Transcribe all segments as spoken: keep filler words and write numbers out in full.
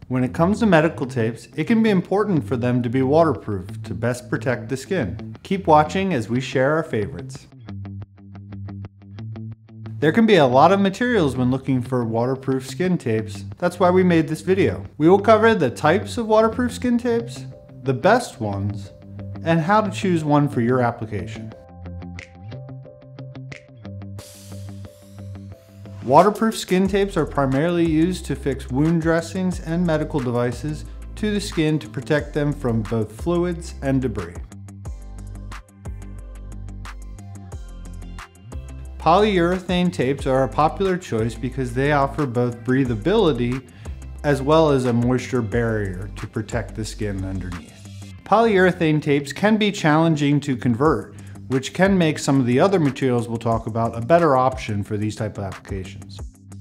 When it comes to medical tapes, it can be important for them to be waterproof to best protect the skin. Keep watching as we share our favorites. There can be a lot of materials when looking for waterproof skin tapes. That's why we made this video. We will cover the types of waterproof skin tapes, the best ones, and how to choose one for your application. Waterproof skin tapes are primarily used to fix wound dressings and medical devices to the skin to protect them from both fluids and debris. Polyurethane tapes are a popular choice because they offer both breathability as well as a moisture barrier to protect the skin underneath. Polyurethane tapes can be challenging to convert, which can make some of the other materials we'll talk about a better option for these type of applications.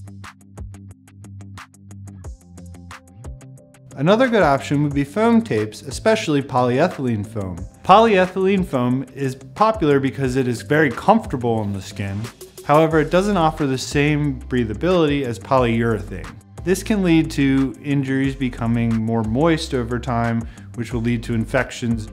Another good option would be foam tapes, especially polyethylene foam. Polyethylene foam is popular because it is very comfortable on the skin. However, it doesn't offer the same breathability as polyurethane. This can lead to injuries becoming more moist over time, which will lead to infections.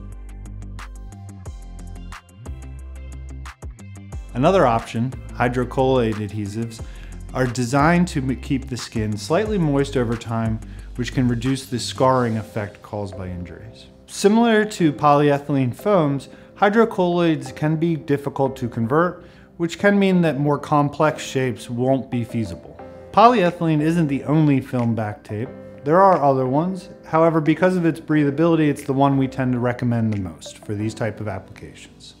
Another option, hydrocolloid adhesives, are designed to keep the skin slightly moist over time, which can reduce the scarring effect caused by injuries. Similar to polyethylene foams, hydrocolloids can be difficult to convert, which can mean that more complex shapes won't be feasible. Polyethylene isn't the only film back tape. There are other ones. However, because of its breathability, it's the one we tend to recommend the most for these type of applications.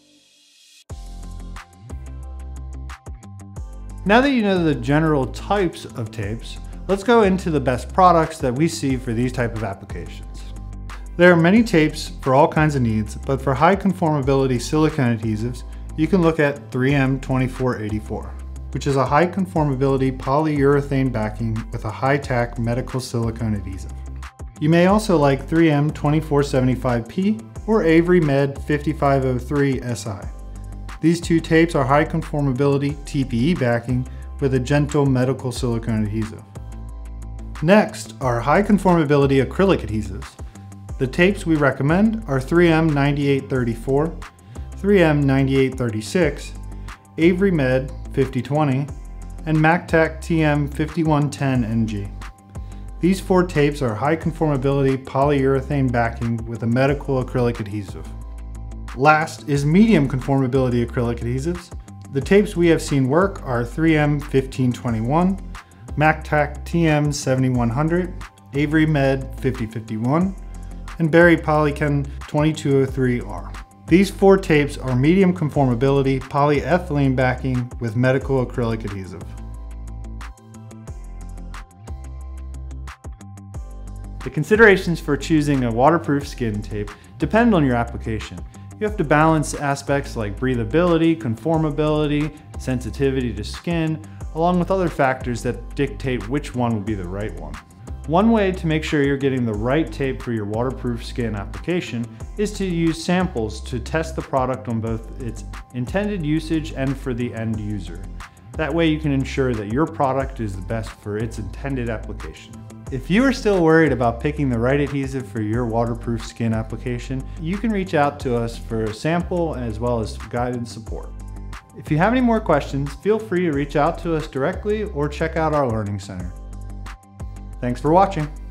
Now that you know the general types of tapes, let's go into the best products that we see for these type of applications. There are many tapes for all kinds of needs, but for high conformability silicone adhesives, you can look at three M twenty-four eighty-four, which is a high conformability polyurethane backing with a high-tack medical silicone adhesive. You may also like three M twenty-four seventy-five P or Avery Med fifty-five oh three S I. These two tapes are high conformability T P E backing with a gentle medical silicone adhesive. Next are high conformability acrylic adhesives. The tapes we recommend are three M ninety-eight thirty-four, three M ninety-eight thirty-six, Avery Med fifty twenty, and MacTac T M fifty-one ten N G. These four tapes are high conformability polyurethane backing with a medical acrylic adhesive. Last is medium conformability acrylic adhesives. The tapes we have seen work are three M fifteen twenty-one, MacTac T M seventy-one hundred, Avery Med fifty fifty-one, and Berry Polycon twenty-two oh three R. These four tapes are medium conformability polyethylene backing with medical acrylic adhesive. The considerations for choosing a waterproof skin tape depend on your application. You have to balance aspects like breathability, conformability, sensitivity to skin, along with other factors that dictate which one will be the right one. One way to make sure you're getting the right tape for your waterproof skin application is to use samples to test the product on both its intended usage and for the end user. That way you can ensure that your product is the best for its intended application. If you are still worried about picking the right adhesive for your waterproof skin application, you can reach out to us for a sample as well as guided support. If you have any more questions, feel free to reach out to us directly or check out our Learning Center. Thanks for watching.